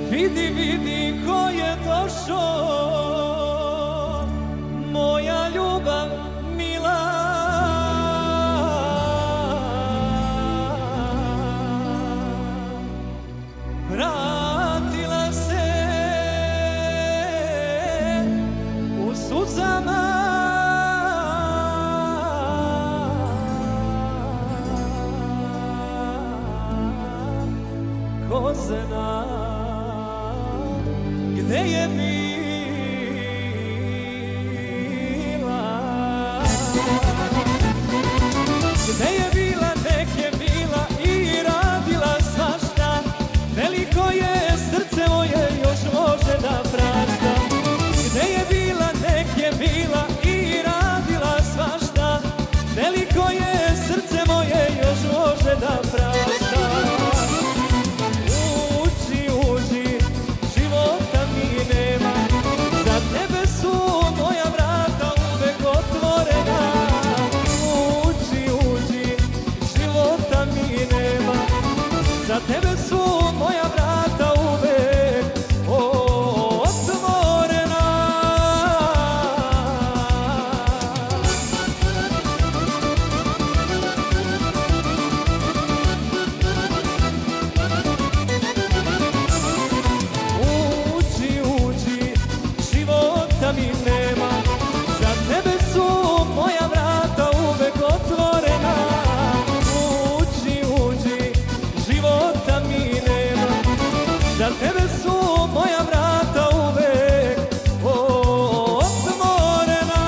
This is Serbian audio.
Vidi, vidi ko je došao, moja ljubav mila. Vratila se u suzama, ko zna gde je bila, gde je bila, nek je bila i radila svašta. Veliko je srce moje, još može da prašta. Gde je bila, nek je bila i radila svašta. Veliko je srce moje, još može da prašta. Uđi, uđi, života mi nema. Za tebe su moja vrata uvek otvorena. Uđi, uđi, života mi nema. Za tebe su moja vrata uvek otvorena. Uđi, uđi, života mi nema. Za tebe su moja vrata uvek otvorena. Uđi, uđi, života mi nema. Za tebe su moja vrata uvek otvorena.